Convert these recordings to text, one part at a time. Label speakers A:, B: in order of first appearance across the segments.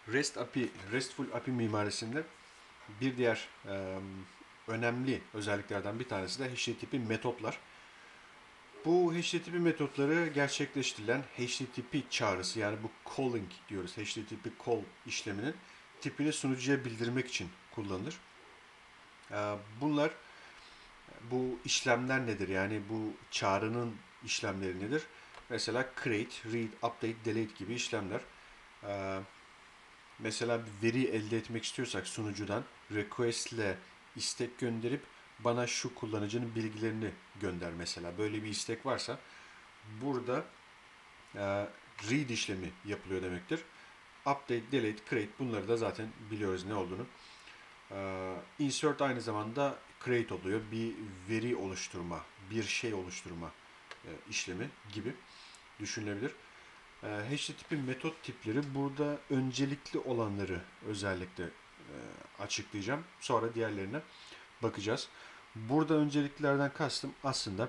A: RESTful API mimarisinde bir diğer önemli özelliklerden bir tanesi de HTTP metotlar. Bu HTTP metotları gerçekleştirilen HTTP çağrısı, yani bu calling diyoruz. HTTP call işleminin tipini sunucuya bildirmek için kullanılır. Bunlar, bu işlemler nedir? Yani bu çağrının işlemleri nedir? Mesela create, read, update, delete gibi işlemler. Ee, Mesela bir veri elde etmek istiyorsak sunucudan request ile istek gönderip bana şu kullanıcının bilgilerini gönder mesela. Böyle bir istek varsa burada read işlemi yapılıyor demektir. Update, delete, create, bunları da zaten biliyoruz ne olduğunu. Insert aynı zamanda create oluyor. Bir veri oluşturma, bir şey oluşturma işlemi gibi düşünülebilir. HTTP metot tipleri, burada öncelikli olanları özellikle açıklayacağım. Sonra diğerlerine bakacağız. Burada önceliklerden kastım aslında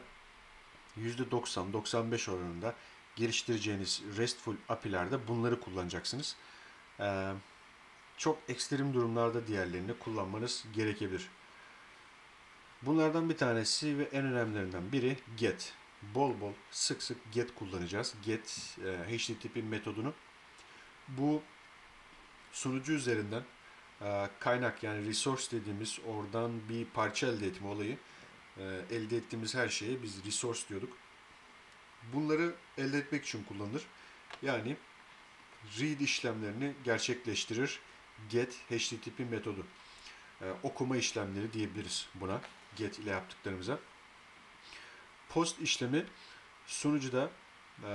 A: %90-95 oranında geliştireceğiniz RESTful API'lerde bunları kullanacaksınız. Çok ekstrem durumlarda diğerlerini kullanmanız gerekebilir. Bunlardan bir tanesi ve en önemlilerinden biri GET. Bol bol, sık sık GET kullanacağız. GET HTTP metodunu. Bu sunucu üzerinden kaynak, yani resource dediğimiz, oradan bir parça elde etme olayı. Elde ettiğimiz her şeye biz resource diyorduk. Bunları elde etmek için kullanılır. Yani read işlemlerini gerçekleştirir GET HTTP metodu. Okuma işlemleri diyebiliriz buna, GET ile yaptıklarımıza. Post işlemi sunucuda, e,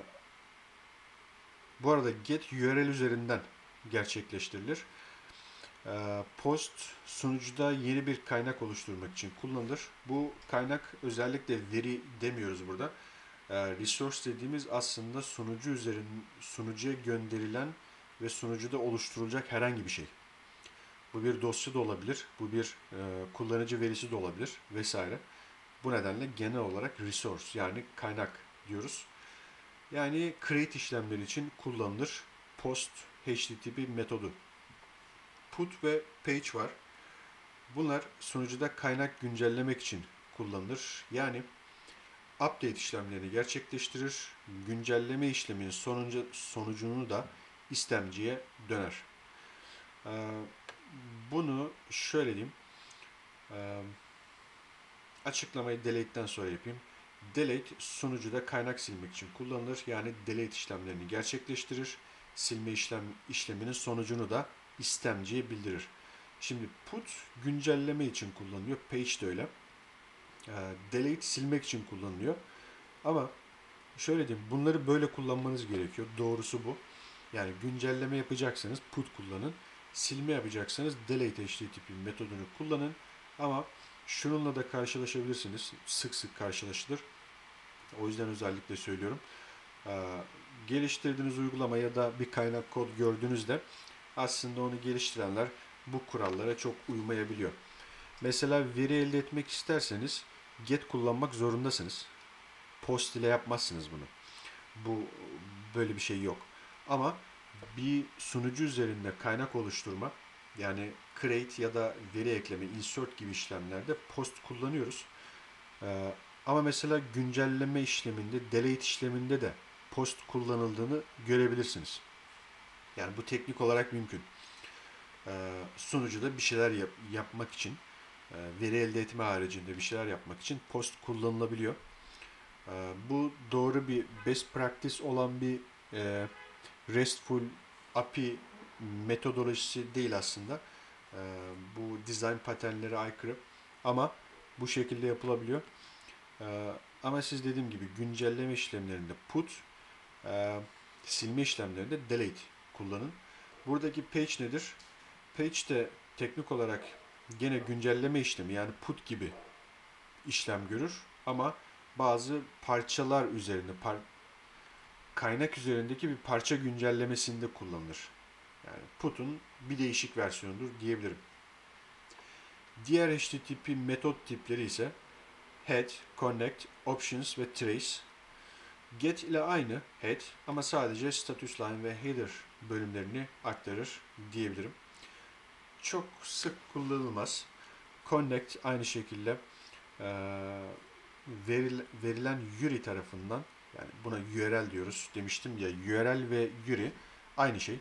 A: bu arada GET URL üzerinden gerçekleştirilir. Post sunucuda yeni bir kaynak oluşturmak için kullanılır. Bu kaynak özellikle veri demiyoruz burada. Resource dediğimiz aslında sunucuya gönderilen ve sunucuda oluşturulacak herhangi bir şey. Bu bir dosya da olabilir, bu bir kullanıcı verisi de olabilir vesaire. Bu nedenle genel olarak resource, yani kaynak diyoruz. Yani create işlemleri için kullanılır post HTTP metodu. Put ve page var. Bunlar sunucuda kaynak güncellemek için kullanılır. Yani update işlemlerini gerçekleştirir. Güncelleme işleminin sonucunu da istemciye döner. Bunu şöyle diyeyim. Açıklamayı delete'den sonra yapayım. Delete sunucuda kaynak silmek için kullanılır. Yani delete işlemlerini gerçekleştirir. Silme işleminin sonucunu da istemciye bildirir. Şimdi put güncelleme için kullanılıyor. Page de öyle. Delete silmek için kullanılıyor. Ama şöyle diyeyim, bunları böyle kullanmanız gerekiyor. Doğrusu bu. Yani güncelleme yapacaksanız put kullanın. Silme yapacaksanız delete HTTP metodunu kullanın. Ama şununla da karşılaşabilirsiniz. Sık sık karşılaşılır. O yüzden özellikle söylüyorum. Geliştirdiğiniz uygulama ya da bir kaynak kod gördüğünüzde aslında onu geliştirenler bu kurallara çok uymayabiliyor. Mesela veri elde etmek isterseniz get kullanmak zorundasınız. Post ile yapmazsınız bunu. Bu, böyle bir şey yok. Ama bir sunucu üzerinde kaynak oluşturma, yani create ya da veri ekleme, insert gibi işlemlerde post kullanıyoruz. Ama mesela güncelleme işleminde, delete işleminde de post kullanıldığını görebilirsiniz. Yani bu teknik olarak mümkün. Sunucuda bir şeyler yapmak için, veri elde etme haricinde bir şeyler yapmak için post kullanılabiliyor. Bu doğru bir best practice olan bir RESTful API metodolojisi değil aslında. Bu design paternlere aykırı. Ama bu şekilde yapılabiliyor. Ama siz, dediğim gibi, güncelleme işlemlerinde put, silme işlemlerinde delete kullanın. Buradaki page nedir? Page de teknik olarak gene güncelleme işlemi, yani put gibi işlem görür. Ama bazı parçalar üzerinde, kaynak üzerindeki bir parça güncellemesinde kullanılır. Yani put'un bir değişik versiyonudur diyebilirim. Diğer HTTP metot tipleri ise head, connect, options ve trace. Get ile aynı head ama sadece status line ve header bölümlerini aktarır diyebilirim. Çok sık kullanılmaz. Connect aynı şekilde verilen URI tarafından, yani buna URL diyoruz demiştim ya, URL ve URI aynı şey.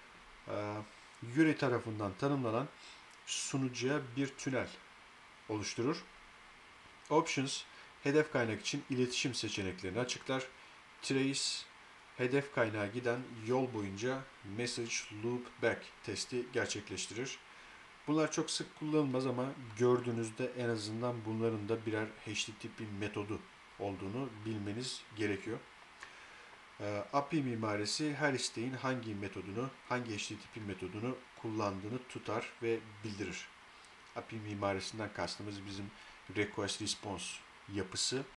A: URI tarafından tanımlanan sunucuya bir tünel oluşturur. Options, hedef kaynak için iletişim seçeneklerini açıklar. Trace, hedef kaynağa giden yol boyunca message loop back testi gerçekleştirir. Bunlar çok sık kullanılmaz ama gördüğünüzde en azından bunların da birer HTTP metodu olduğunu bilmeniz gerekiyor. API mimarisi her isteğin hangi metodunu, hangi HTTP metodunu kullandığını tutar ve bildirir. API mimarisinden kastımız bizim request response yapısı